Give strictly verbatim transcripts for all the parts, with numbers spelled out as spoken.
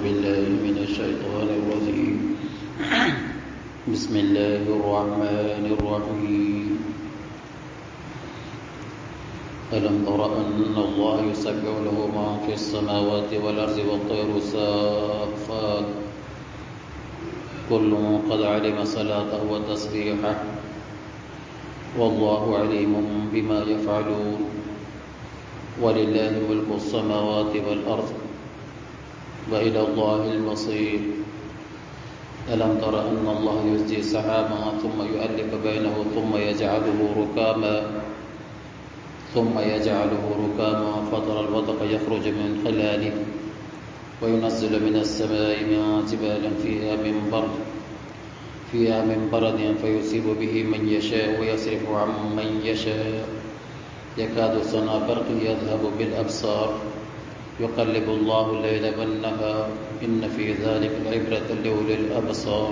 بالله من الشيطان الرجيم بسم الله الرحمن الرحيم ألم تر أن الله يسبح له ما في السماوات والأرض والطير صافات كل قد علم صلاته وتسبيحه والله عليم بما يفعلون ولله ملك السماوات والأرض وإلى الله المصير ألم تر أن الله يزجي سحابا ثم يؤلف بينه ثم يجعله ركاما ثم يجعله ركاما فترى الودق يخرج من خلاله وينزل من السماء من جبال فيها من برد فيها من برد فيصيب به من يشاء ويصرف عن من يشاء يكاد سنا برق يذهب بالأبصار يقلب الله الليل والنهار إن في ذلك العبرة لأولي الأبصار.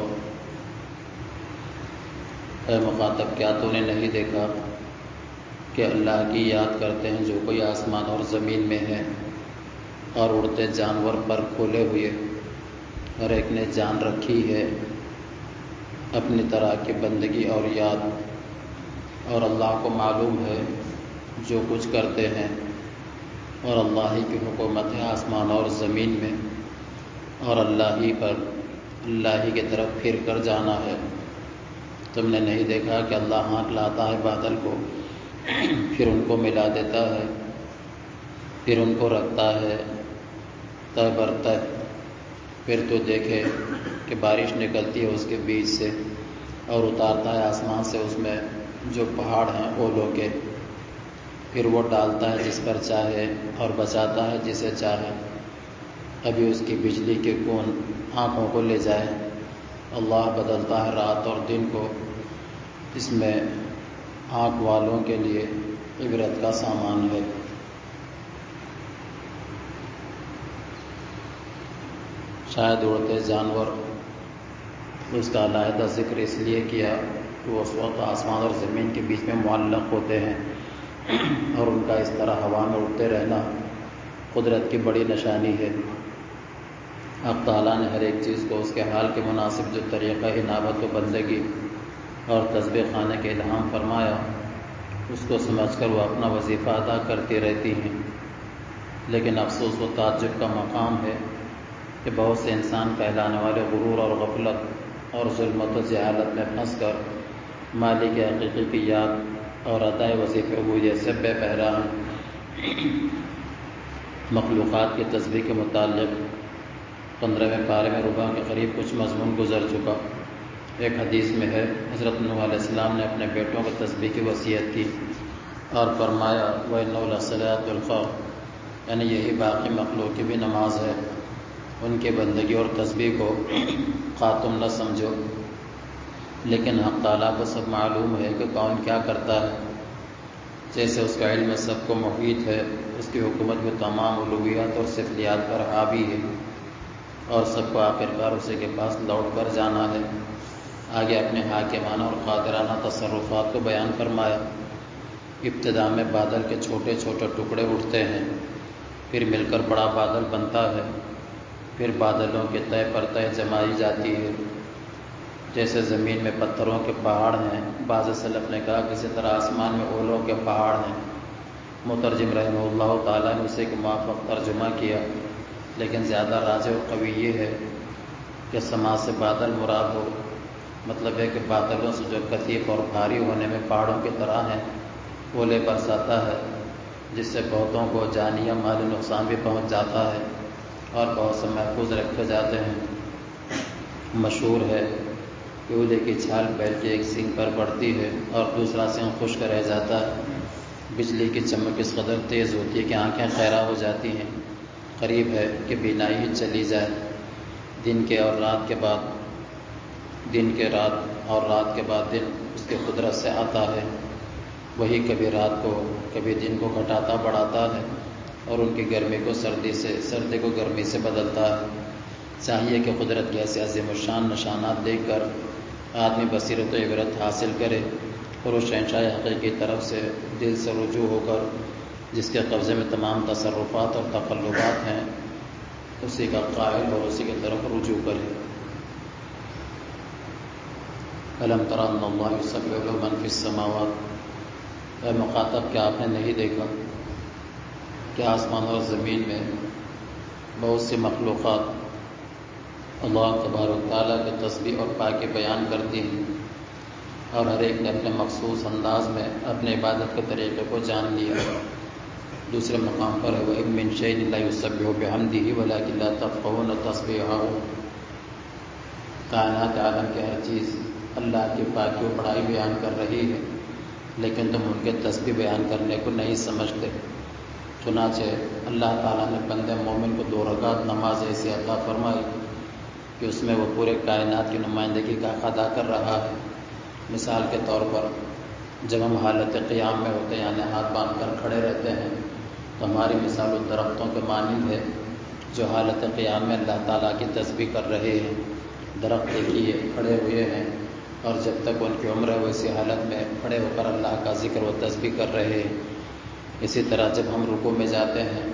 اے مخاطب، کیا تو نے نہیں دیکھا کہ اللہ کی یاد کرتے ہیں جو کوئی آسمان اور زمین میں ہے اور اڑتے جانور پر کھولے ہوئے ہر ایک نے جان رکھی ہے اپنی طرح کی بندگی اور یاد، اور اللہ کو معلوم ہے جو کچھ کرتے ہیں، اور اللہ ہی کی حکومت ہے آسمان اور زمین میں، اور اللہ ہی پر اللہ ہی کی طرف پھر کر جانا ہے. تم نے نہیں دیکھا کہ اللہ ہانک لاتا ہے بادل کو، پھر ان کو ملا دیتا ہے، پھر ان کو رکھتا ہے تہ بر تہ، پھر تو دیکھے کہ بارش نکلتی ہے اس کے بیچ سے اور اتارتا ہے آسمان سے اس میں جو پہاڑ ہیں اولوں کے، پھر وہ ڈالتا ہے جس پر چاہے اور بچاتا ہے جسے چاہے. ابھی اس کی بجلی کے کون آنکھوں کو لے جائے. اللہ بدلتا ہے رات اور دن کو، اس میں آنکھ والوں کے لیے عبرت کا سامان ہے. شاید اڑتے جانور اس کا علیحدہ ذکر اس لیے کیا کہ وہ اس وقت آسمان اور زمین کے بیچ میں معلق ہوتے ہیں، اور ان کا اس طرح ہوا میں اڑتے رہنا قدرت کی بڑی نشانی ہے. اب تعالیٰ نے ہر ایک چیز کو اس کے حال کے مناسب جو طریقہ انابت و بندگی اور تسبیح خانے کے الہام فرمایا، اس کو سمجھ کر وہ اپنا وظیفہ ادا کرتی رہتی ہیں. لیکن افسوس و تعجب کا مقام ہے کہ بہت سے انسان کہلانے والے غرور اور غفلت اور ظلمت و جہالت میں پھنس کر مالک حقیقی کی یاد اور ادائے وظیفے عبودیت سے بے بہرا ہیں. مخلوقات کی تسبیح کے متعلق پندرہویں پارے میں ربع کے قریب کچھ مضمون گزر چکا. ایک حدیث میں ہے حضرت نوح علیہ السلام نے اپنے بیٹوں کو تسبیح کی وصیت کی اور فرمایا وَإِنَّهُ لَصَلَاةُ الْخَوْفِ، یعنی یہی باقی مخلوق کی بھی نماز ہے. ان کے بندگی اور تسبیح کو خاتم نہ سمجھو، لیکن حق تعالیٰ کو سب معلوم ہے کہ کون کیا کرتا ہے. جیسے اس کا علم سب کو محیط ہے، اس کی حکومت میں تمام علویات اور صفلیات پر حاوی ہے، اور سب کو آخرکار اسی کے پاس لوٹ کر جانا ہے. آگے اپنے حاکمانہ اور قادرانہ تصرفات کو بیان فرمایا. ابتدا میں بادل کے چھوٹے چھوٹے ٹکڑے اٹھتے ہیں، پھر مل کر بڑا بادل بنتا ہے، پھر بادلوں کے تہ پر تہ جمائی جاتی ہے. جیسے زمین میں پتھروں کے پہاڑ ہیں، بعض سلف نے کہا کسی طرح آسمان میں اولوں کے پہاڑ ہیں. مترجم رحمہ اللہ تعالیٰ نے اسے کے موافق ترجمہ کیا، لیکن زیادہ راجح اور قوی یہ ہے کہ سما سے بادل مراد ہو. مطلب ہے کہ بادلوں سے جو کثیف اور بھاری ہونے میں پہاڑوں کی طرح ہیں اولے برساتا ہے، جس سے بہتوں کو جانی یا مالی نقصان بھی پہنچ جاتا ہے اور بہت سے محفوظ رکھے جاتے ہیں. مشہور ہے کہ اولے کی چھال بیل کے ایک سینگ پر پڑتی ہے اور دوسرا سینگ خشک رہ جاتا ہے. بجلی کی چمک اس قدر تیز ہوتی ہے کہ آنکھیں خیرہ ہو جاتی ہیں، قریب ہے کہ بینائی ہی چلی جائے. دن کے اور رات کے بعد دن کے رات اور رات کے بعد دن اس کے قدرت سے آتا ہے. وہی کبھی رات کو کبھی دن کو گھٹاتا بڑھاتا ہے، اور ان کی گرمی کو سردی سے سردی کو گرمی سے بدلتا ہے. چاہیے کہ قدرت کے ایسے عظیم الشان نشانات دیکھ کر آدمی بصیرت و عبرت حاصل کرے اور اس شہنشاہ حقیقی کی طرف سے دل سے رجوع ہو کر جس کے قبضے میں تمام تصرفات اور تقلبات ہیں اسی کا قائل اور اسی کی طرف رجوع کرے۔ أَلَمْ تَرَ أَنَّ اللَّهَ يُسَبِّحُ لَهُ مَن فِي السَّمَاوَاتِ، اے مخاطب کیا آپ نے نہیں دیکھا کہ آسمان اور زمین میں بہت سی مخلوقات اللہ تبارک تعالیٰ کے تسبیح اور پاکی بیان کرتی ہیں، اور ہر ایک نے اپنے مخصوص انداز میں اپنے عبادت کے طریقے کو جان لیا۔ دوسرے مقام پر ہے وَإِن مِّن شَيْءٍ إِلَّا يُسَبِّحُ بِحَمْدِهِ وَلَٰكِن لَّا تَفْقَهُونَ تَسْبِيحَهُ، کائنات عالم کے ہر چیز اللہ کی پاکی و بڑائی بیان کر رہی ہے، لیکن تم ان کے تسبیح بیان کرنے کو نہیں سمجھتے۔ چنانچہ اللہ تعالیٰ نے بندے مومن کو دو رکعت نماز ایسی عطا فرمائی کہ اس میں وہ پورے کائنات کی نمائندگی کا حق ادا کر رہا ہے۔ مثال کے طور پر جب ہم حالت قیام میں ہوتے ہیں، یعنی ہاتھ باندھ کر کھڑے رہتے ہیں، تو ہماری مثال ان درختوں کے مانند ہے جو حالت قیام میں اللہ تعالیٰ کی تسبیح کر رہے ہیں۔ درخت دیکھیے کھڑے ہوئے ہیں، اور جب تک ان کی عمر ہے وہ اسی حالت میں کھڑے ہو کر اللہ کا ذکر و تسبیح کر رہے ہیں۔ اسی طرح جب ہم رکوع میں جاتے ہیں،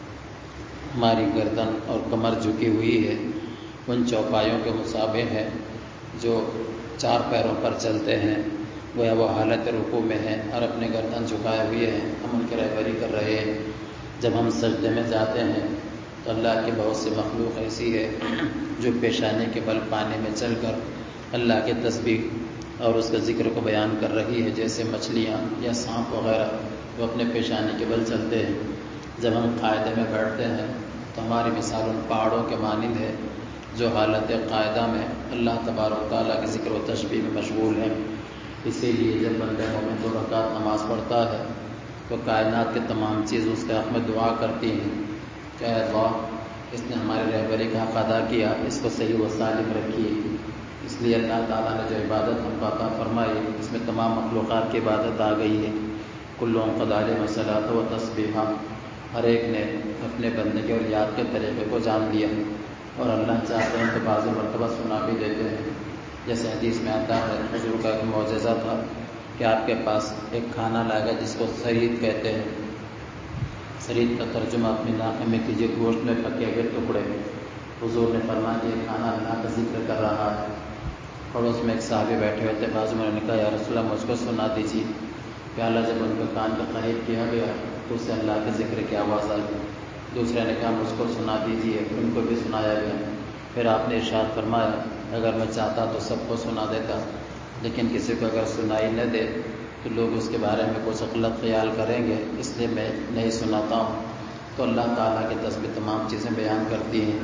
ہماری گردن اور کمر جھکی ہوئی ہے، ان چوپایوں کے مشابہ ہے جو چار پیروں پر چلتے ہیں، گویا وہ حالت رکوع میں ہیں اور اپنے گردن جھکائے ہوئے ہیں، ہم ان کی رہبری کر رہے ہیں۔ جب ہم سجدے میں جاتے ہیں تو اللہ کی بہت سی مخلوق ایسی ہے جو پیشانی کے بل پانی میں چل کر اللہ کے تسبیح اور اس کے ذکر کو بیان کر رہی ہے، جیسے مچھلیاں یا سانپ وغیرہ وہ اپنے پیشانی کے بل چلتے ہیں۔ جب ہم قاعدے میں بیٹھتے ہیں تو ہماری مثال ان پہاڑوں کے مانند ہے جو حالت قاعدہ میں اللہ تبارک تعالیٰ کے ذکر و تسبیح میں مشغول ہیں۔ اسی لیے جب بندے مومن دو رکعت نماز پڑھتا ہے تو کائنات کے تمام چیز اس کے حق میں دعا کرتی ہیں کہ اے اللہ، اس نے ہماری رہبری کا حق ادا کیا، اس کو صحیح و سالم رکھیے۔ اس لیے اللہ تعالیٰ نے جو عبادت ہم کو عطا فرمائی، اس میں تمام مخلوقات کی عبادت آ گئی ہے۔ کلوں قد علم صلاۃ و تسبیحا، ہر ایک نے اپنے بندگی اور یاد کے طریقے کو جان لیا، اور اللہ چاہتے ہیں تو بعض مرتبہ سنا بھی دیتے ہیں۔ جیسے حدیث میں آتا ہے، حضور کا ایک معجزہ تھا کہ آپ کے پاس ایک کھانا لائے گا جس کو سرید کہتے ہیں۔ سرید کا ترجمہ اپنی ناک میں کیجیے، گوشت میں پکے ہوئے ٹکڑے۔ حضور نے فرمایا کہ یہ کھانا اللہ کا ذکر کر رہا ہے۔ پڑوس میں ایک صحابی بیٹھے ہوئے تھے، بعض میں نے کہا یا رسول اللہ مجھ کو سنا دیجیے۔ پیالہ جب ان کے کان کے قریب کیا گیا تو اس سے اللہ کے ذکر کی آواز آئی۔ دوسرے نے کہا مجھ کو سنا دیجیے، ان کو بھی سنایا گیا۔ پھر آپ نے ارشاد فرمایا اگر میں چاہتا تو سب کو سنا دیتا، لیکن کسی کو اگر سنائی نہ دے تو لوگ اس کے بارے میں کچھ غلط خیال کریں گے، اس لیے میں نہیں سناتا ہوں۔ تو اللہ تعالیٰ کی تسبیح تمام چیزیں بیان کرتی ہیں۔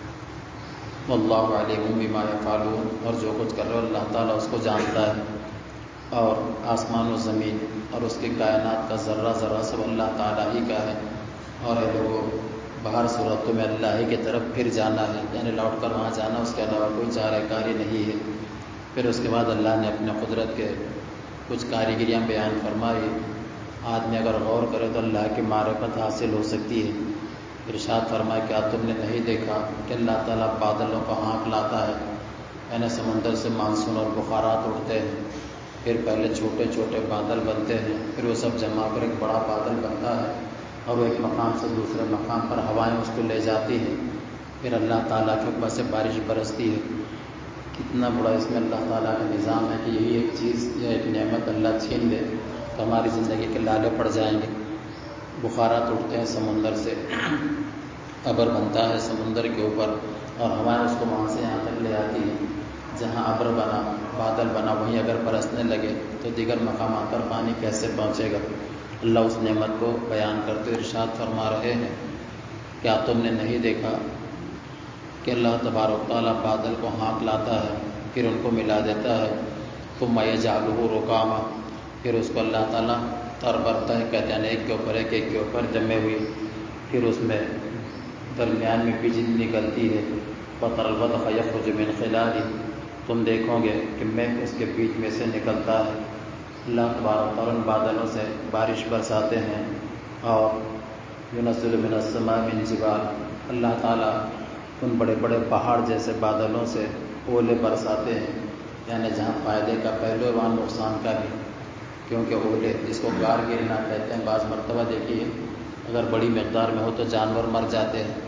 واللہ علیم بما یفعلون، اور جو کچھ کر رہے ہو اللہ تعالیٰ اس کو جانتا ہے، اور آسمان و زمین اور اس کی کائنات کا ذرہ ذرہ سب اللہ تعالیٰ ہی کا ہے، اور اے لوگوں باہر صورتوں میں اللہ ہی کی طرف پھر جانا ہے، یعنی لوٹ کر وہاں جانا، اس کے علاوہ کوئی چارہ کاری نہیں ہے۔ پھر اس کے بعد اللہ نے اپنے قدرت کے کچھ کاریگریاں بیان فرمائی۔ آدمی اگر غور کرے تو اللہ کی معرفت حاصل ہو سکتی ہے۔ ارشاد فرمائے کیا تم نے نہیں دیکھا کہ اللہ تعالیٰ بادلوں کو ہانک لاتا ہے، یعنی سمندر سے مانسون اور بخارات اڑتے ہیں، پھر پہلے چھوٹے چھوٹے بادل بنتے ہیں، پھر وہ سب جمع کر ایک بڑا بادل بنتا ہے، اور وہ ایک مقام سے دوسرے مقام پر ہوائیں اس کو لے جاتی ہیں، پھر اللہ تعالیٰ کے اوپر سے بارش برستی ہے۔ کتنا بڑا اس میں اللہ تعالیٰ کا نظام ہے کہ یہی ایک چیز یا ایک نعمت اللہ چھین لے تو ہماری زندگی کے لالے پڑ جائیں گے۔ بخارات اٹھتے ہیں سمندر سے، ابر بنتا ہے سمندر کے اوپر، اور ہوائیں اس کو وہاں سے یہاں تک لے آتی ہیں۔ جہاں ابر بنا، بادل بنا، وہیں اگر برسنے لگے تو دیگر مقامات پر پانی کیسے پہنچے گا؟ اللہ اس نعمت کو بیان کرتے ارشاد فرما رہے ہیں کیا تم نے نہیں دیکھا کہ اللہ تبارک تعالیٰ بادل کو ہانک لاتا ہے، پھر ان کو ملا دیتا ہے، ثم یجعلہ رکاما، پھر اس کو اللہ تعالیٰ تر برتا ہے، کہتے ہیں ایک کے اوپر ایک ایک کے اوپر جمے ہوئی، پھر اس میں درمیان میں بجلی نکلتی ہے، وَتَرَى الْوَدْقَ يَخْرُجُ مِنْ خِلَالِهِ، تم دیکھو گے کہ مہ اس کے بیچ میں سے نکلتا ہے۔ اللہ تبارک تعالیٰ ان بادلوں سے بارش برساتے ہیں، اور يُنَزِّلُ مِنَ السَّمَاءِ مِنْ جِبَالٍ، اللہ تعالیٰ ان بڑے بڑے پہاڑ جیسے بادلوں سے اولے برساتے ہیں، یعنی جہاں فائدے کا پہلو ہے وہاں نقصان کا بھی، کیونکہ اولے جس کو گار گرنا کہتے ہیں، بعض مرتبہ دیکھیے اگر بڑی مقدار میں ہو تو جانور مر جاتے ہیں،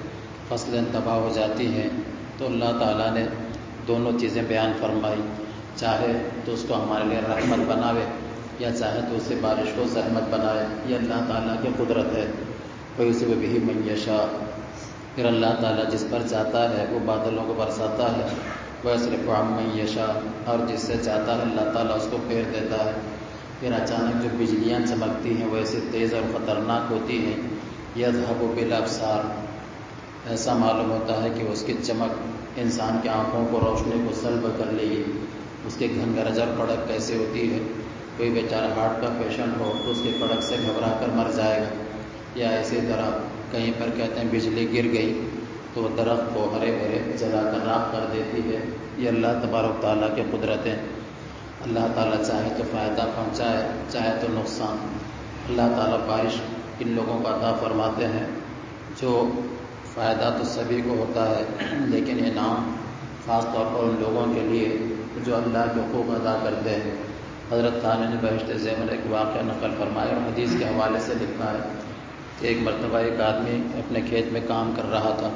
فصلیں تباہ ہو جاتی ہیں، تو اللہ تعالیٰ نے دونوں چیزیں بیان فرمائی، چاہے تو اس کو ہمارے لیے رحمت بناوے یا چاہے تو اسے بارش کو زحمت بنائے، یہ اللہ تعالیٰ کی قدرت ہے۔ وَيُصِبُ بِهِ مَن يَشَاءُ، پھر اللہ تعالیٰ جس پر چاہتا ہے وہ بادلوں کو برساتا ہے، وَيَصْرِفُ عَن مَن يَشَاءُ، اور جس سے چاہتا ہے اللہ تعالیٰ اس کو پھیر دیتا ہے۔ پھر اچانک جو بجلیاں چمکتی ہیں وہ ایسے تیز اور خطرناک ہوتی ہیں، یذھب بالابصار، ایسا معلوم ہوتا ہے کہ اس کی چمک انسان کی آنکھوں کو روشنی کو سلب کر لے گی، اس کی گھن گرج اور کڑک کیسے ہوتی ہے، کوئی بیچارہ ہارٹ کا پیشنٹ ہو تو اس کی کڑک سے گھبرا کر مر جائے گا، یا اسی طرح کہیں پر کہتے ہیں بجلی گر گئی تو وہ درخت کو ہرے بھرے جلا کر راکھ کر دیتی ہے۔ یہ اللہ تبارک تعالیٰ کی قدرتیں، اللہ تعالیٰ چاہے تو فائدہ پہنچائے چاہے تو نقصان۔ اللہ تعالیٰ بارش ان لوگوں کو عطا فرماتے ہیں جو فائدہ تو سبھی کو ہوتا ہے، لیکن انعام خاص طور پر ان لوگوں کے لیے جو اللہ کے حقوق ادا کرتے ہیں۔ حضرت تعالیٰ نے بہشت زیمن ایک واقعہ نقل فرمایا اور حدیث کے حوالے سے لکھا ہے کہ ایک مرتبہ ایک آدمی اپنے کھیت میں کام کر رہا تھا،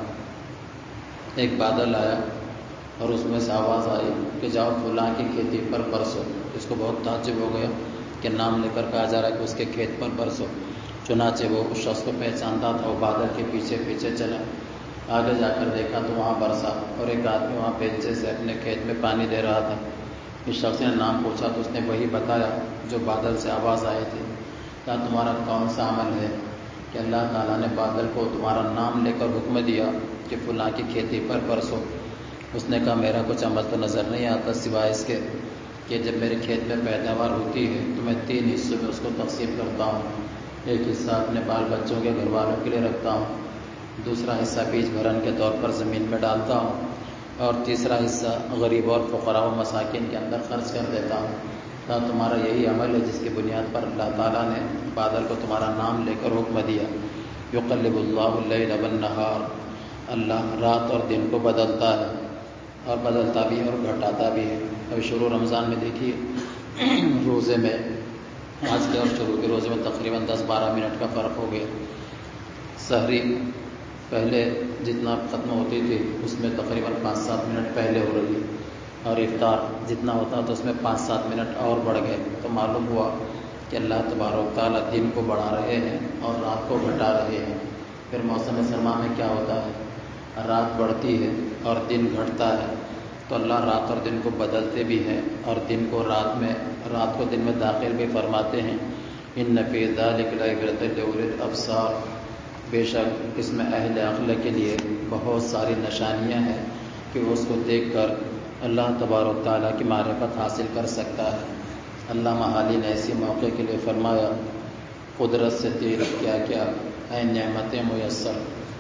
ایک بادل آیا اور اس میں سے آواز آئی کہ جاؤ فلاں کی کھیتی پر برسو۔ اس کو بہت تعجب ہو گیا کہ نام لے کر کہا جا رہا ہے کہ اس کے کھیت پر برسو۔ چنانچہ وہ اس شخص کو پہچانتا تھا، وہ بادل کے پیچھے پیچھے چلا، آگے جا کر دیکھا تو وہاں برسا اور ایک آدمی وہاں بیلچے سے اپنے کھیت میں پانی دے رہا تھا۔ اس شخص نے نام پوچھا تو اس نے وہی بتایا جو بادل سے آواز آئی تھی۔ کہا تمہارا کون سا عمل ہے کہ اللہ تعالیٰ نے بادل کو تمہارا نام لے کر حکم دیا کہ فلاں کی کھیتی پر برسو؟ اس نے کہا میرا کچھ عمل تو نظر نہیں آتا سوائے اس کے کہ جب میرے کھیت میں پیداوار ہوتی ہے تو میں تین حصوں میں اس کو تقسیم کرتا ہوں۔ ایک حصہ اپنے بال بچوں کے گھر والوں کے لیے رکھتا ہوں، دوسرا حصہ بیج بھرن کے طور پر زمین میں ڈالتا ہوں، اور تیسرا حصہ غریب اور فقراء و مساکین کے اندر خرچ کر دیتا ہوں۔ تو تمہارا یہی عمل ہے جس کی بنیاد پر اللہ تعالیٰ نے بادل کو تمہارا نام لے کر حکم دیا۔ یقلب اللہ اللیل والنہار، اللہ رات اور دن کو بدلتا ہے، اور بدلتا بھی ہے اور گھٹاتا بھی ہے۔ ابھی شروع رمضان میں دیکھیے روزے میں آج کے اور شروع کے روزے میں تقریباً دس بارہ منٹ کا فرق ہو گیا۔ سحری پہلے جتنا ختم ہوتی تھی اس میں تقریباً پانچ سات منٹ پہلے ہو رہی ہے، اور افطار جتنا ہوتا تو اس میں پانچ سات منٹ اور بڑھ گئے۔ تو معلوم ہوا کہ اللہ تبارک تعالیٰ دن کو بڑھا رہے ہیں اور رات کو گھٹا رہے ہیں۔ پھر موسم سرما میں کیا ہوتا ہے، رات بڑھتی ہے اور دن گھٹتا ہے، تو اللہ رات اور دن کو بدلتے بھی ہیں اور دن کو رات میں رات کو دن میں داخل بھی فرماتے ہیں۔ ان فی ذلک لعبرۃ لاولی الابصار، بے شک اس میں اہل عقل کے لیے بہت ساری نشانیاں ہیں کہ وہ اس کو دیکھ کر اللہ تبارک تعالیٰ کی معرفت حاصل کر سکتا ہے۔ علامہ حالی نے ایسی موقع کے لیے فرمایا قدرت سے تیری کیا کیا اے نعمتیں میسر،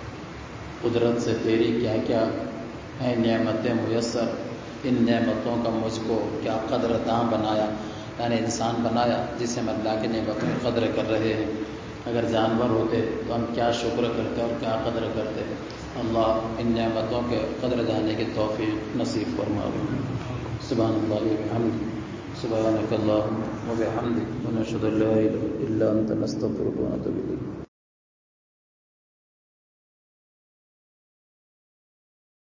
قدرت سے تیری کیا کیا اے نعمتیں میسر، ان نعمتوں کا مجھ کو کیا قدر داں بنایا، یعنی انسان بنایا جسے ہم اللہ کی نعمتوں کی قدر کر رہے ہیں۔ اگر جانور ہوتے تو ہم کیا شکر کرتے اور کیا قدر کرتے۔ اللہ ان نعمتوں کے قدر جانے کی توفیق نصیب فرمائے۔ سبحان اللہ وبحمدہ، سبحانک اللہم وبحمدک، ونشہد ان لا الہ الا انت، نستغفرک ونتوب الیک۔